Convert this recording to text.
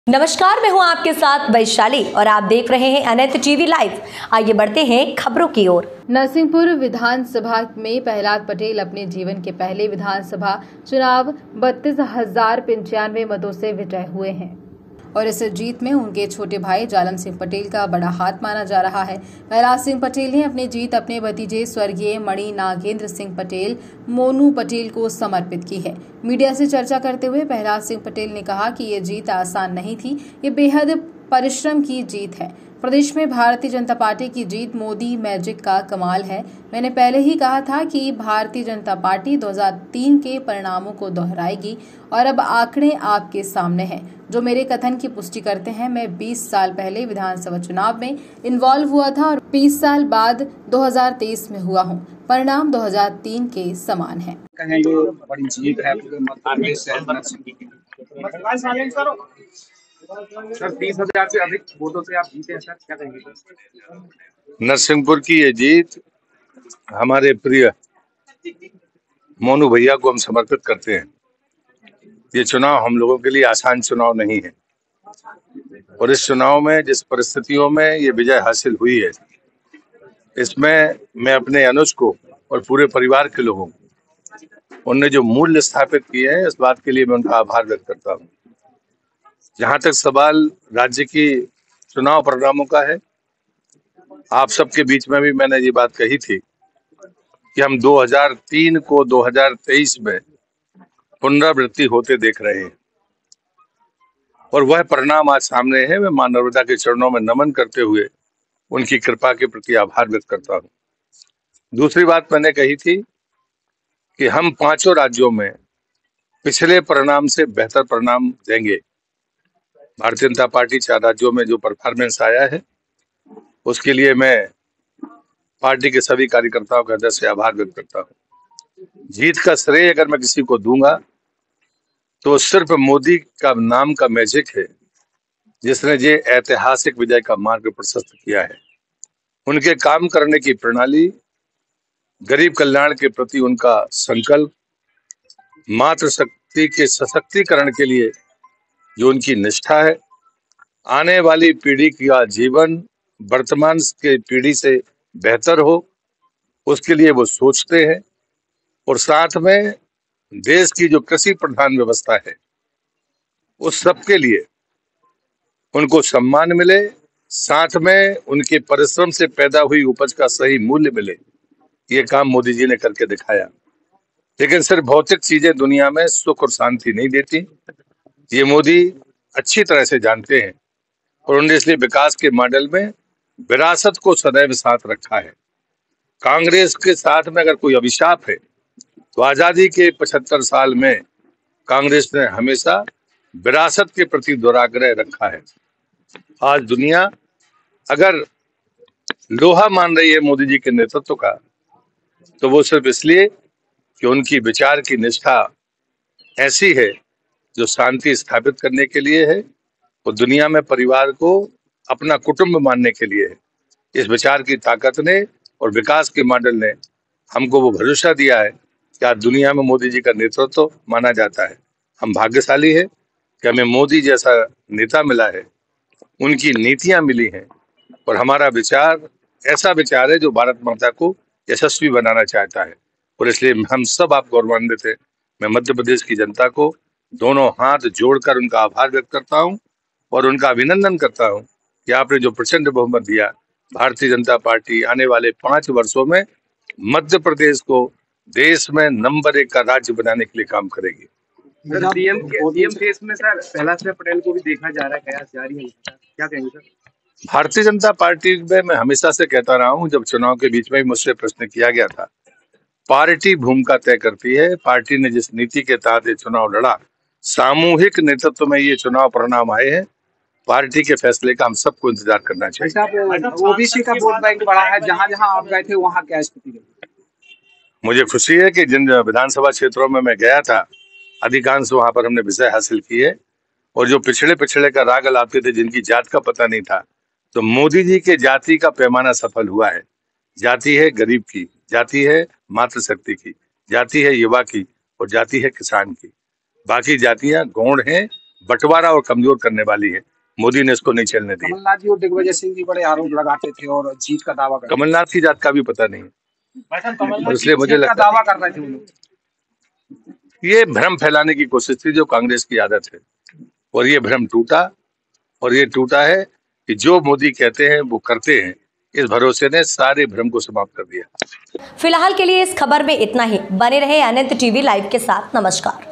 नमस्कार, मैं हूं आपके साथ वैशाली और आप देख रहे हैं अनंत टीवी लाइव। आइए बढ़ते हैं खबरों की ओर। नरसिंहपुर विधानसभा में प्रहलाद पटेल अपने जीवन के पहले विधानसभा चुनाव 32,095 मतों से विजयी हुए हैं और इस जीत में उनके छोटे भाई जालम सिंह पटेल का बड़ा हाथ माना जा रहा है। प्रहलाद सिंह पटेल ने अपनी जीत अपने भतीजे स्वर्गीय मणि नागेंद्र सिंह पटेल मोनू पटेल को समर्पित की है। मीडिया से चर्चा करते हुए प्रहलाद सिंह पटेल ने कहा कि ये जीत आसान नहीं थी, ये बेहद परिश्रम की जीत है। प्रदेश में भारतीय जनता पार्टी की जीत मोदी मैजिक का कमाल है। मैंने पहले ही कहा था कि भारतीय जनता पार्टी 2003 के परिणामों को दोहराएगी और अब आंकड़े आपके सामने हैं जो मेरे कथन की पुष्टि करते हैं। मैं 20 साल पहले विधानसभा चुनाव में इन्वॉल्व हुआ था और 20 साल बाद 2023 में हुआ हूं। परिणाम 2003 के समान है। बड़ी जीत है सर, 30,000 से अधिक वोटों से आप जीते हैं सर, क्या कहेंगे? नरसिंहपुर की ये जीत हमारे प्रिय मोनू भैया को हम समर्पित करते हैं। ये चुनाव हम लोगों के लिए आसान चुनाव नहीं है और इस चुनाव में जिस परिस्थितियों में ये विजय हासिल हुई है, इसमें मैं अपने अनुज को और पूरे परिवार के लोगों को उनने जो मूल्य स्थापित किए हैं, इस बात के लिए मैं उनका आभार व्यक्त करता हूँ। जहां तक सवाल राज्य की चुनाव परिणामों का है, आप सबके बीच में भी मैंने ये बात कही थी कि हम 2003 को 2023 में पुनरावृत्ति होते देख रहे हैं और वह परिणाम आज सामने है। मैं मां नर्मदा के चरणों में नमन करते हुए उनकी कृपा के प्रति आभार व्यक्त करता हूँ। दूसरी बात मैंने कही थी कि हम 5 राज्यों में पिछले परिणाम से बेहतर परिणाम देंगे। भारतीय जनता पार्टी 4 राज्यों में जो परफॉर्मेंस आया है, उसके लिए मैं पार्टी के सभी कार्यकर्ताओं का हृदय से आभार व्यक्त करता हूँ। जीत का श्रेय अगर मैं किसी को दूंगा तो सिर्फ मोदी का नाम का मैजिक है, जिसने ये ऐतिहासिक विजय का मार्ग प्रशस्त किया है। उनके काम करने की प्रणाली, गरीब कल्याण के प्रति उनका संकल्प, मातृशक्ति के सशक्तिकरण के लिए जो उनकी निष्ठा है, आने वाली पीढ़ी का जीवन वर्तमान के पीढ़ी से बेहतर हो, उसके लिए वो सोचते हैं और साथ में देश की जो कृषि प्रधान व्यवस्था है, उस सब के लिए उनको सम्मान मिले, साथ में उनके परिश्रम से पैदा हुई उपज का सही मूल्य मिले। ये काम मोदी जी ने करके दिखाया। लेकिन सिर्फ भौतिक चीजें दुनिया में सुख और शांति नहीं देती, ये मोदी अच्छी तरह से जानते हैं और उन्होंने इसलिए विकास के मॉडल में विरासत को सदैव साथ रखा है। कांग्रेस के साथ में अगर कोई अभिशाप है तो आजादी के 75 साल में कांग्रेस ने हमेशा विरासत के प्रति दुराग्रह रखा है। आज दुनिया अगर लोहा मान रही है मोदी जी के नेतृत्व का, तो वो सिर्फ इसलिए कि उनकी विचार की निष्ठा ऐसी है जो शांति स्थापित करने के लिए है और दुनिया में परिवार को अपना कुटुंब मानने के लिए है। इस विचार की ताकत ने और विकास के मॉडल ने हमको वो भरोसा दिया है कि आज दुनिया में मोदी जी का नेतृत्व माना जाता है। हम भाग्यशाली है कि हमें मोदी जैसा नेता मिला है, उनकी नीतियां मिली हैं और हमारा विचार ऐसा विचार है जो भारत माता को यशस्वी बनाना चाहता है और इसलिए हम सब आप गौरवान्वित हैं। मैं मध्य प्रदेश की जनता को दोनों हाथ जोड़कर उनका आभार व्यक्त करता हूं और उनका अभिनंदन करता हूं कि आपने जो प्रचंड बहुमत दिया, भारतीय जनता पार्टी आने वाले 5 वर्षों में मध्य प्रदेश को देश में नंबर 1 का राज्य बनाने के लिए काम करेगी। सीएम केस में सर प्रहलाद सिंह पटेल को भी देखा जा रहा है, कयास जारी है, क्या कहेंगे सर? भारतीय जनता पार्टी में मैं हमेशा से कहता रहा हूं, जब चुनाव के बीच में ही मुझसे प्रश्न किया गया था, पार्टी भूमिका तय करती है। पार्टी ने जिस नीति के तहत ये चुनाव लड़ा, सामूहिक नेतृत्व में ये चुनाव परिणाम आए हैं। पार्टी के फैसले का हम सबको इंतजार करना चाहिए। ओबीसी का वोट बैंक बढ़ा है, जहां जहां आप गए थे वहां क्या स्थिति है? मुझे खुशी है कि जिन विधानसभा क्षेत्रों में मैं गया था, अधिकांश वहां पर हमने विजय हासिल की है और जो पिछड़े का राग लाते थे, जिनकी जात का पता नहीं था, तो मोदी जी के जाति का पैमाना सफल हुआ है। जाति है गरीब की, जाति है मातृशक्ति की, जाति है युवा की और जाति है किसान की। बाकी जातियां गौण हैं बंटवारा और कमजोर करने वाली है। मोदी ने इसको नहीं चलने दिया। कमलनाथ जी और दिग्विजय सिंह जी बड़े आरोप लगाते थे और जीत का दावा करते कमलनाथ की जात का भी पता नहीं, थे। इसलिए मुझे जीत का लगता दावा कर रहे थे वो लोग। ये भ्रम फैलाने की कोशिश थी जो कांग्रेस की आदत है, और ये भ्रम टूटा, और ये टूटा है कि जो मोदी कहते हैं वो करते हैं। इस भरोसे ने सारे भ्रम को समाप्त कर दिया। फिलहाल के लिए इस खबर में इतना ही। बने रहे अनंत टीवी लाइव के साथ। नमस्कार।